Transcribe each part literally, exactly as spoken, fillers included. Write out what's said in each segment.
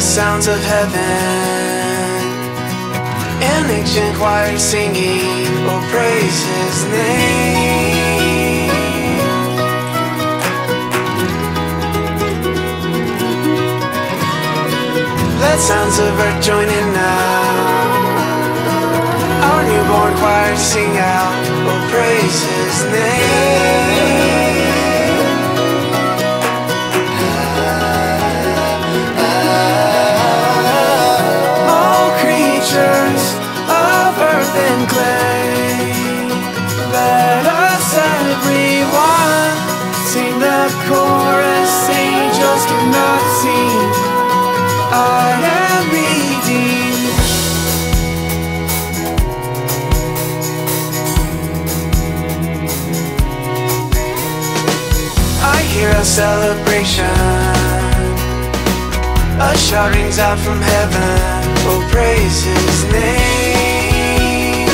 sounds of heaven, an ancient choir singing, oh praise His name. Let sounds of earth join in now, our newborn choir sing out, oh praise His name. Of earth and clay, let us everyone sing the chorus angels cannot sing. I am redeemed. I hear a celebration, a shout rings out from heaven, oh praise His name.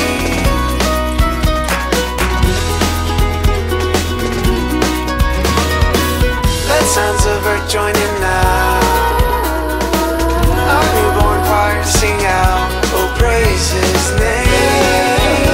Let sounds of earth join in now, our newborn choir sing out, oh praise His name.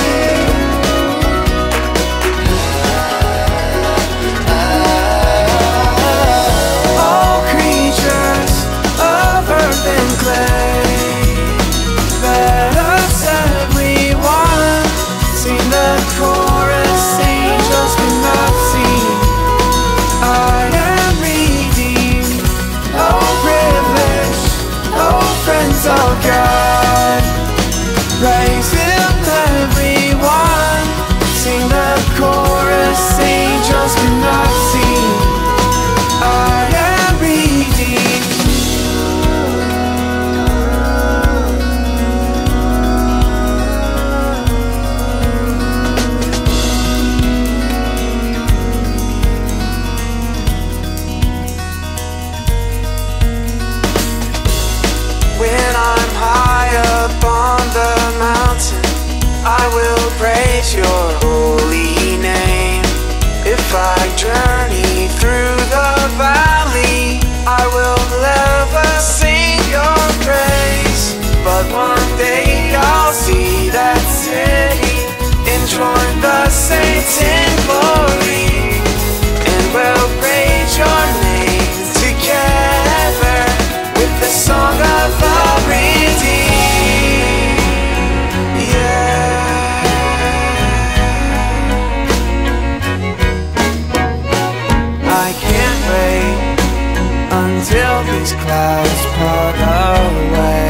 All creatures of earth and clay, let us everyone sing the chorus angels cannot sing. I am redeemed, oh privilege, oh friends of God. Praise Him everyone, sing the chorus angels cannot sing. I am redeemed. When I'm high up on the mountain, I will praise Your holy name. If I journey through the valley, I will never sing Your praise. But one day I'll see that city and join the saints in glory, and we'll praise Your name together with the song of the redeemed. Yeah. I can't wait until these clouds part away.